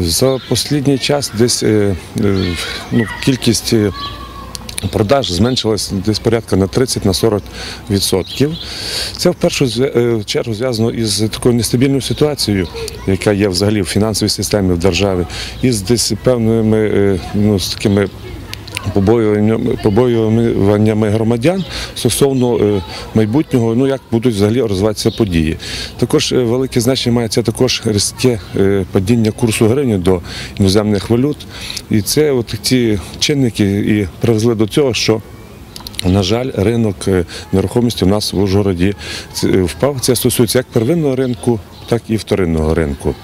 За останній час десь кількість продаж зменшилась десь порядка на 30–40%. Це в першу чергу зв'язано із такою нестабільною ситуацією, яка є взагалі в фінансовій системі в державі, із десь певними такими побоюваннями громадян стосовно майбутнього, як будуть взагалі розвиватися події. Також велике значення має це також різке падіння курсу гривні до іноземних валют. І це ці чинники і привели до цього, що, на жаль, ринок нерухомості у нас в Ужгороді впав. Це стосується як первинного ринку, так і вторинного ринку.